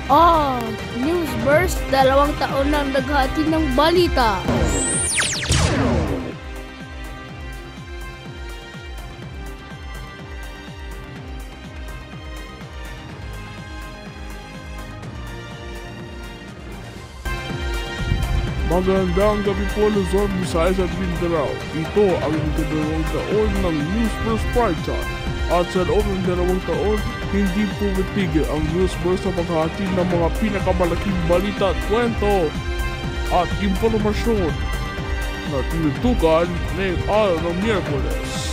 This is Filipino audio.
NewsBurst, 2 taon nang naghati ng balita. Magandang gabi po, Luzon, Visayas at Mindanao. Ito ang 2 taon ng NewsBurst Primetime. At sa loob ng 2 taon, hindi po matigil ang NewsBurst sa paghahatid ng mga pinakamalaking balita, kwento at impormasyon na tinutukan ngayong araw ng Miyerkules.